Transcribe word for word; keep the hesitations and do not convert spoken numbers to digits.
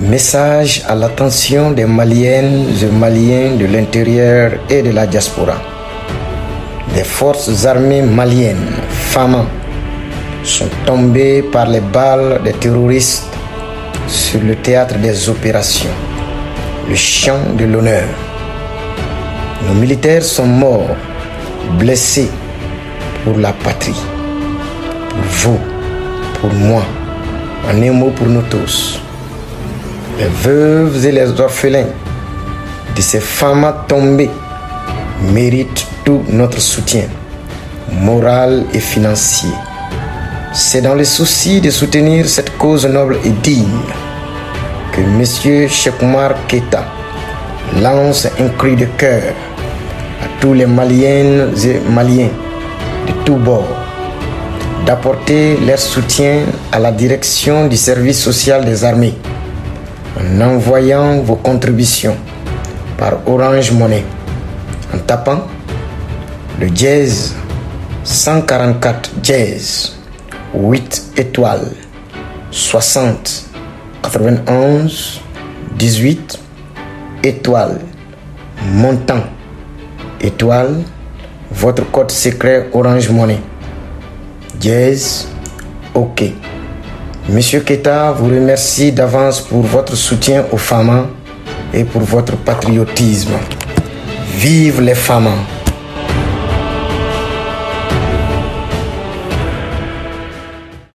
Message à l'attention des Maliennes et Maliens de l'intérieur et de la diaspora. Les forces armées maliennes, Fama, sont tombées par les balles des terroristes sur le théâtre des opérations, le champ de l'honneur. Nos militaires sont morts, blessés pour la patrie, pour vous, pour moi, en un mot pour nous tous. Les veuves et les orphelins de ces femmes tombées méritent tout notre soutien, moral et financier. C'est dans le souci de soutenir cette cause noble et digne que M. Cheikh Oumar Keïta lance un cri de cœur à tous les Maliennes et Maliens de tous bords d'apporter leur soutien à la direction du service social des armées en envoyant vos contributions par Orange Money en tapant le dièse cent quarante-quatre dièse huit étoiles soixante quatre-vingt-onze dix-huit étoiles montant étoile votre code secret Orange Money dièse OK. Monsieur Keïta vous remercie d'avance pour votre soutien aux femmes et pour votre patriotisme. Vive les femmes!